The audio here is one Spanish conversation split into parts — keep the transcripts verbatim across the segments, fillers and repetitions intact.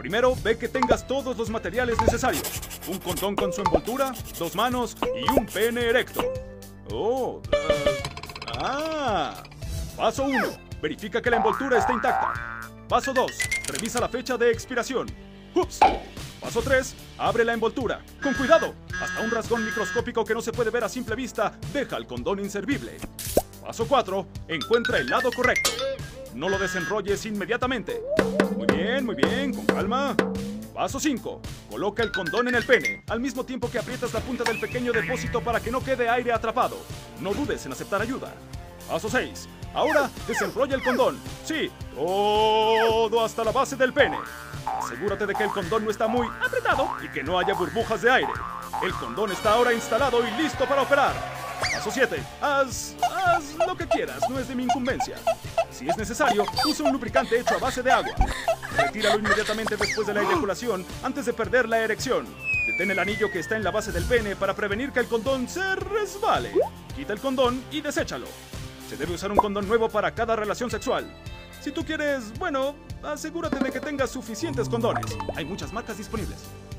Primero, ve que tengas todos los materiales necesarios. Un condón con su envoltura, dos manos y un pene erecto. Oh, uh, ah. Paso uno. Verifica que la envoltura esté intacta. Paso dos. Revisa la fecha de expiración. ¡Ups! Paso tres. Abre la envoltura. ¡Con cuidado! Hasta un rasgón microscópico que no se puede ver a simple vista deja el condón inservible. Paso cuatro. Encuentra el lado correcto. No lo desenrolles inmediatamente. Muy bien, muy bien, con calma. Paso cinco. Coloca el condón en el pene, al mismo tiempo que aprietas la punta del pequeño depósito para que no quede aire atrapado. No dudes en aceptar ayuda. Paso seis. Ahora desenrolla el condón. Sí, todo hasta la base del pene. Asegúrate de que el condón no está muy apretado y que no haya burbujas de aire. El condón está ahora instalado y listo para operar. Paso siete. Haz, haz lo que quieras, no es de mi incumbencia. Si es necesario, usa un lubricante hecho a base de agua. Retíralo inmediatamente después de la eyaculación, antes de perder la erección. Detén el anillo que está en la base del pene para prevenir que el condón se resbale. Quita el condón y deséchalo. Se debe usar un condón nuevo para cada relación sexual. Si tú quieres, bueno, asegúrate de que tengas suficientes condones. Hay muchas marcas disponibles.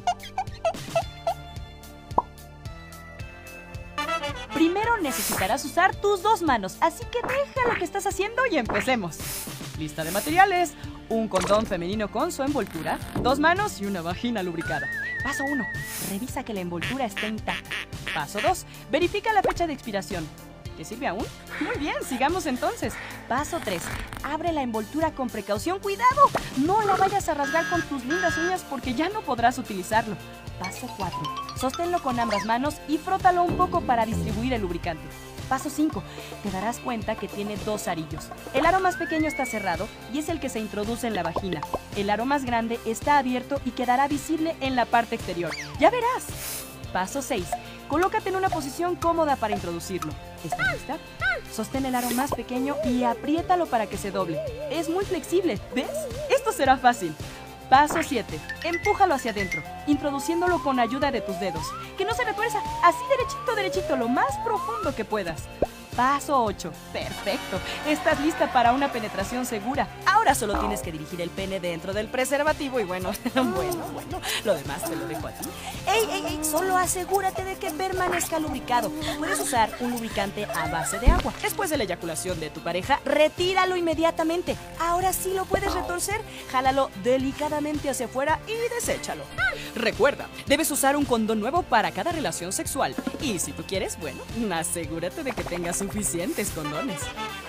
Primero necesitarás usar tus dos manos, así que deja lo que estás haciendo y empecemos. Lista de materiales: un condón femenino con su envoltura, dos manos y una vagina lubricada. Paso uno. Revisa que la envoltura esté intacta. Paso dos. Verifica la fecha de expiración. ¿Te sirve aún? Muy bien, sigamos entonces. Paso tres. Abre la envoltura con precaución. ¡Cuidado! No la vayas a rasgar con tus lindas uñas porque ya no podrás utilizarlo. Paso cuatro. Sosténlo con ambas manos y frótalo un poco para distribuir el lubricante. Paso cinco. Te darás cuenta que tiene dos arillos. El aro más pequeño está cerrado y es el que se introduce en la vagina. El aro más grande está abierto y quedará visible en la parte exterior. ¡Ya verás! Paso seis. Colócate en una posición cómoda para introducirlo. ¿Estás lista? Sostén el aro más pequeño y apriétalo para que se doble. Es muy flexible, ¿ves? Esto será fácil. Paso siete. Empújalo hacia adentro, introduciéndolo con ayuda de tus dedos. Que no se retuerza, así derechito, derechito, lo más profundo que puedas. Paso ocho. Perfecto. Estás lista para una penetración segura. Ahora solo tienes que dirigir el pene dentro del preservativo y bueno, bueno, bueno, lo demás te lo dejo a ti. ¡Ey, ey, ey! Solo asegúrate de que permanezca lubricado. Puedes usar un lubricante a base de agua. Después de la eyaculación de tu pareja, retíralo inmediatamente. Ahora sí lo puedes retorcer. Jálalo delicadamente hacia afuera y deséchalo. Recuerda, debes usar un condón nuevo para cada relación sexual. Y si tú quieres, bueno, asegúrate de que tengas suficientes condones.